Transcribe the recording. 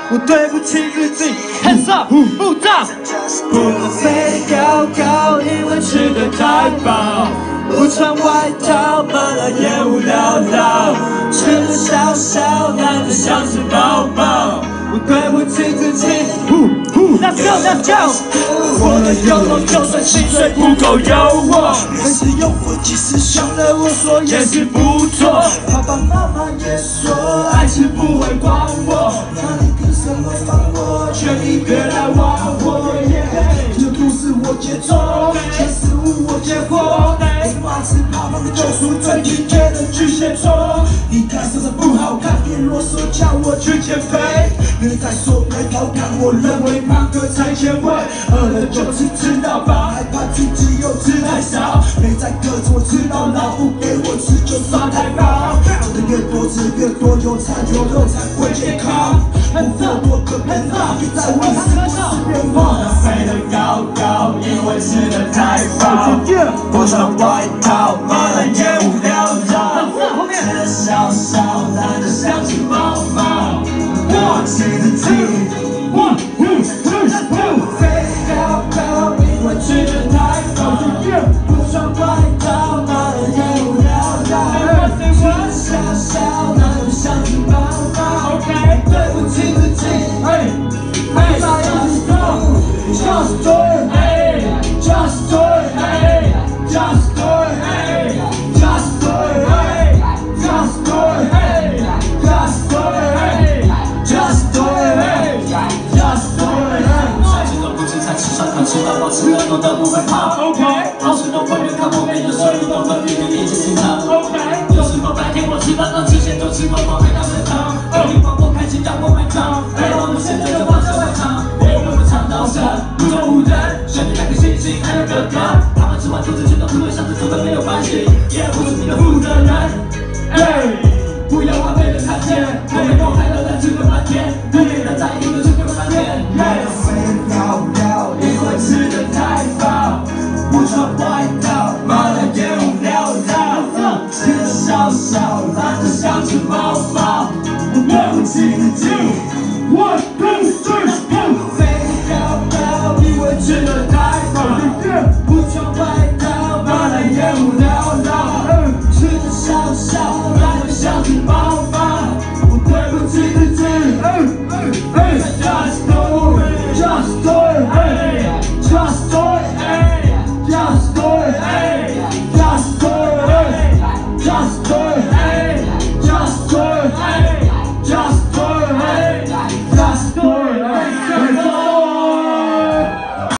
我对不起自己。Hands up， 鼓掌。不能飞高高，因为吃得太饱。不穿外套，闷了烟雾缭绕。吃得小小，懒得像是宝宝。我对不起自己。Let's go, let's go。我的优柔就算薪水不够诱惑，但是诱惑即使伤了我，说也是不错。爸爸妈妈也说爱情不会管我，那你凭什么放我？劝你别来玩我。这都是我节奏，前事物我接获。马是怕放的救赎，最体贴的巨蟹座。你看身材不好看，别啰嗦叫我去减肥。别再说别调侃，我认为胖哥才前卫。饿了就吃到饱，害怕自己又吃太少。没在克制我吃到老，不给我吃就算太饱。吃的越多吃越多，有菜有肉才会健康。不过多可别再问是不是变胖。飞得高高，因为吃得太饱。不穿外套，闷了烟雾缭绕。吃得小小，懒得像只猫猫。我记得自己，飞高高，因为吃得太饱。不穿外套，闷了烟雾缭绕。吃得小小，懒得像只猫猫。对不起自己，不再要去做 ，Just do it，Just do it，Just do it，Just do it，Just do it，Just do it，Just do it，Just do it。菜吃都不吃菜，吃烧烤吃到饱，吃了多都不会胖。好事都会越看后面的收入都分别的一起心疼。有时候白天我吃饭到之前都吃光光，还当成汤。你帮我开心让我买账，让我现在就放下外场。别问我唱到神，无中无人，选你两个星星还有哥哥。他们吃完肚子全都不会想着走的没有关系，也不是你的负责人。不要完美的看见，我没有快乐但吃了半天。